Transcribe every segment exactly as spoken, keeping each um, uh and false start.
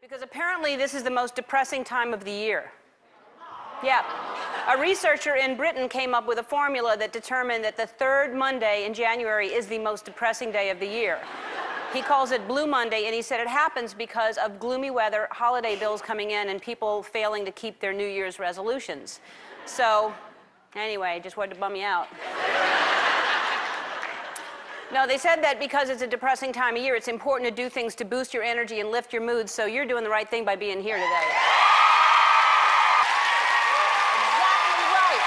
Because apparently this is the most depressing time of the year. Yeah. A researcher in Britain came up with a formula that determined that the third Monday in January is the most depressing day of the year. He calls it Blue Monday, and he said it happens because of gloomy weather, holiday bills coming in, and people failing to keep their New Year's resolutions. So, anyway, just wanted to bum you out. No, they said that because it's a depressing time of year, it's important to do things to boost your energy and lift your mood, so you're doing the right thing by being here today. Exactly right.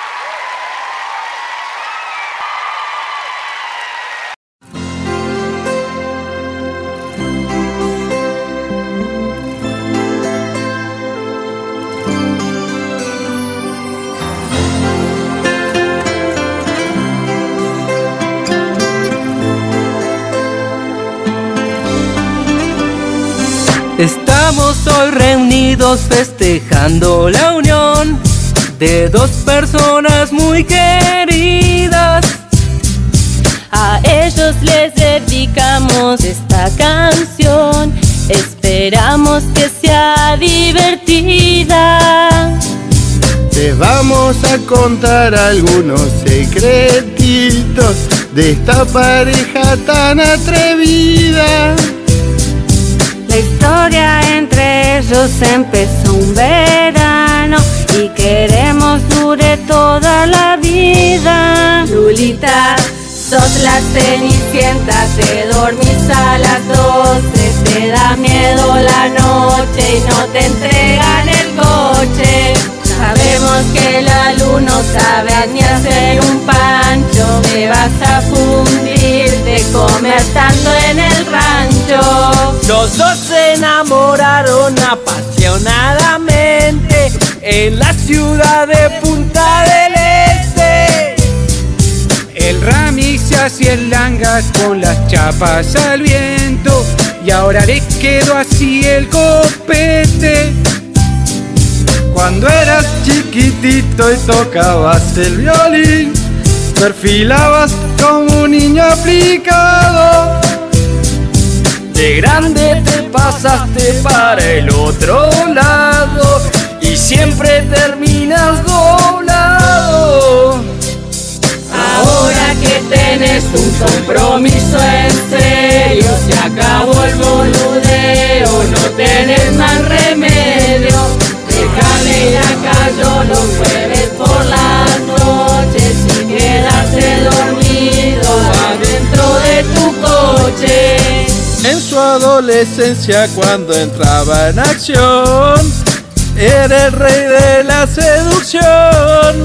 Estamos hoy reunidos festejando la unión de dos personas muy queridas. A ellos les dedicamos esta canción, esperamos que sea divertida. Te vamos a contar algunos secretitos de esta pareja tan atrevida. La historia entre ellos empezó un verano y queremos dure toda la vida. Lulita, sos la cenicienta, te dormís a las doce, te da miedo la noche y no te entregan el coche. Sabemos que la luz no sabe ni hacer un pancho, me vas a fundir de comer tanto en el rancho. Los dos se enamoraron apasionadamente en la ciudad de Punta del Este. El Rami se hacía el langa con las chapas al viento y ahora le quedó así el copete. Cuando eras chiquitito y tocabas el violín, perfilabas como un niño aplicado. De grande te pasaste para el otro lado y siempre terminas doblado. Ahora que tenés un compromiso en serio, se acabó el boludeo, no tenés más remedio. Déjame ir acá yo los jueves por las noches y quedarte dormido adentro de tu coche. En su adolescencia, cuando entraba en acción, era el rey de la seducción.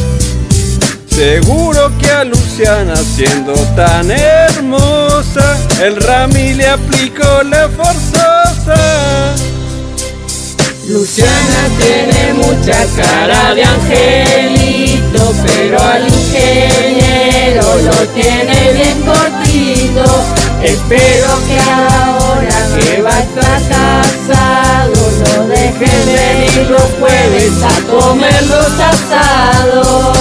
Seguro que a Luciana, siendo tan hermosa, el Rami le aplicó la forzosa. Luciana tiene mucha cara de angelito, pero al ingeniero lo tiene bien cortito. Espero que ahora que va a estar casado lo dejen venir los jueves a comer los asados.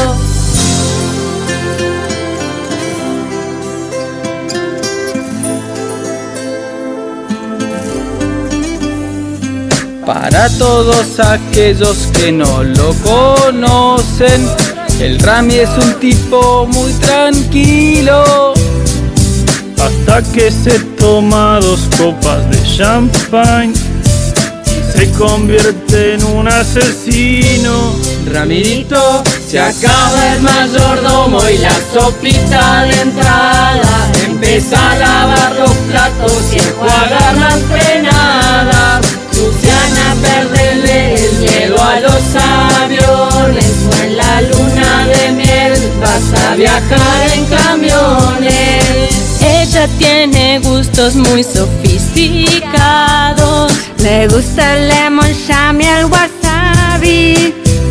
Para todos aquellos que no lo conocen, el Rami es un tipo muy tranquilo, hasta que se toma dos copas de champagne y se convierte en un asesino. Ramirito, se acaba el mayordomo y la sopita de entrada. Empieza a lavar los platos y enjuagar las frenadas. Luciana, perdele el miedo a los aviones, o en la luna de miel vas a viajar en camiones. Ella tiene gustos muy sofisticados, Le gusta el lemon jam y el wasabi,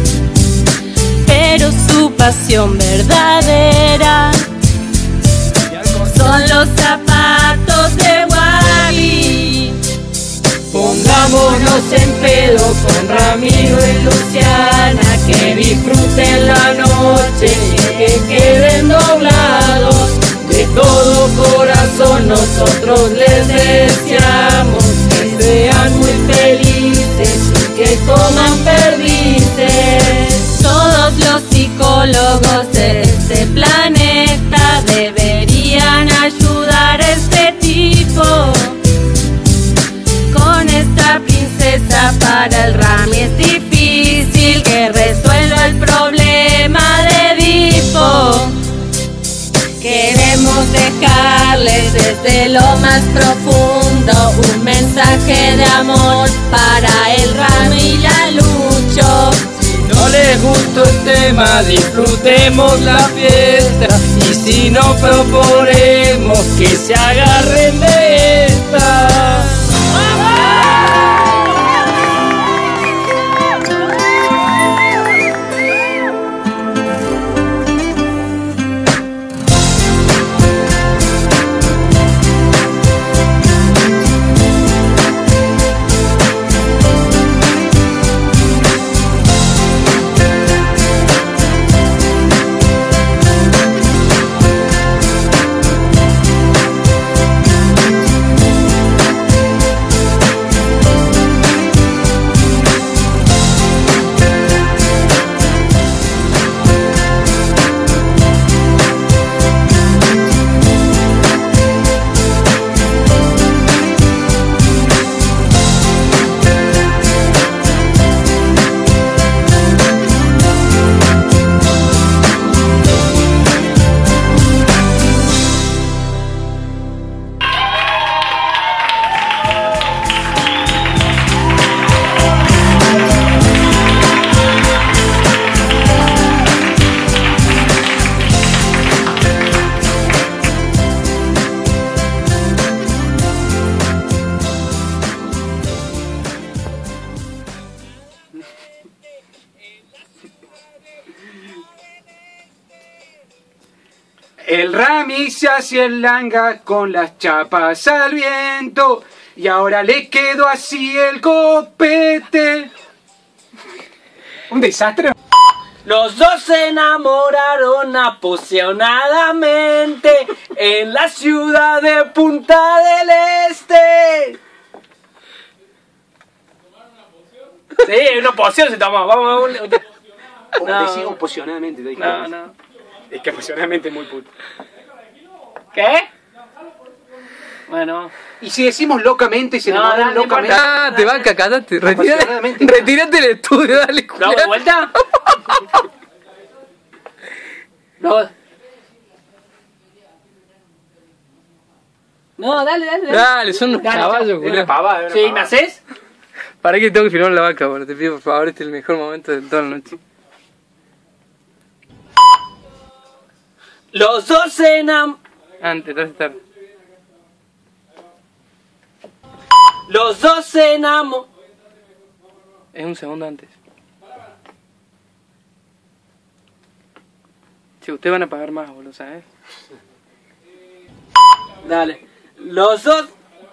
pero su pasión verdadera son los zapatos de Wally. Pongámonos en pedo con Ramiro y Luciana, que disfruten la noche y que queden doblados. De todo corazón nosotros les deseamos que sean muy felices. ahora para el Rami es difícil que resuelva el problema de Edipo. Queremos dejarles desde lo más profundo un mensaje de amor para el Rami y la Lucho. Si no les gustó el tema, disfrutemos la fiesta. Y si no, proponemos que se agarren de esta. El Rami se hacía el langa con las chapas al viento y ahora le quedó así el copete. Un desastre. Los dos se enamoraron apasionadamente en la ciudad de Punta del Este. Sí, una poción se tomó. Vamos a un... No, decimos apasionadamente. Te dije. No, no. Es que apasionadamente es muy puto. ¿Qué? Bueno. Y si decimos locamente, se No, enamoran no, no locamente. Ah, te va, cacate. Retírate, Apasionadamente. retírate del estudio, dale. ¿Lo hago de vuelta? No. No, dale, dale, dale. Dale, son unos Dale, caballos, Es una culiao. pavada, es una Sí, pavada. ¿me haces? ¿Para qué tengo que filmar la vaca, boludo? Te pido por favor, este es el mejor momento de toda la noche. Los dos se enamoraron. Antes, te hace tarde. Los dos se enamoraron. Es un segundo antes. Si ustedes van a pagar más, boludo, ¿sabes? Dale. Los dos.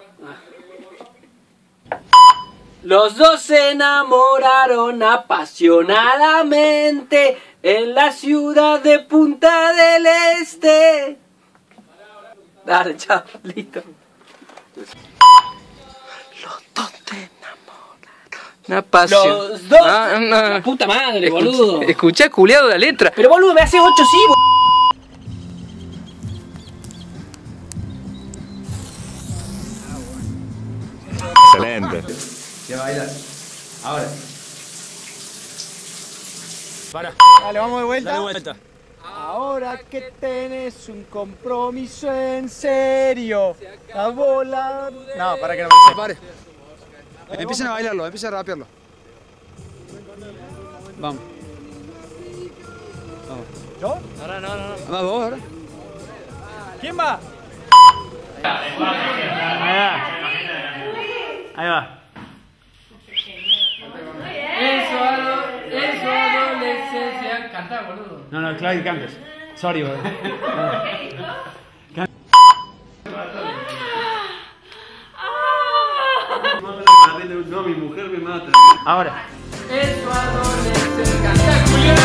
Los dos se enamoraron apasionadamente en la ciudad de Punta del Este. Dale, chao, listo. Los dos te enamoraron. Una pasión. Los dos. Ah, no. La puta madre, Escucha- boludo. Escuchá, culiado, la letra. Pero boludo, me hace ocho sí, boludo. Excelente. Ya bailar. Ahora. Para. Dale, vamos de vuelta. Dale vuelta. Ahora que tenés un compromiso en serio. La bola. No, para que no me Se pare. Empiecen a bailarlo, empiecen a rapearlo. Vamos. Vamos. ¿Yo? Ahora no, no, no. Vamos vos ahora. ¿Quién va? Ahí va. Ahí va. Eso, eso, adolescencia. Cantá, boludo. No, no, claro que cantes. Sorry, boludo. No, mi mujer me mata. Ahora. Eso, adolescencia. Cantá, culiao.